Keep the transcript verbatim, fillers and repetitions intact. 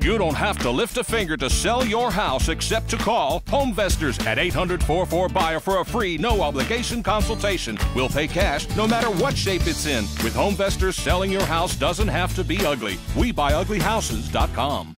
You don't have to lift a finger to sell your house except to call Homevestors at eight hundred, four four, buyer for a free, no-obligation consultation. We'll pay cash no matter what shape it's in. With Homevestors, selling your house doesn't have to be ugly. we buy ugly houses dot com.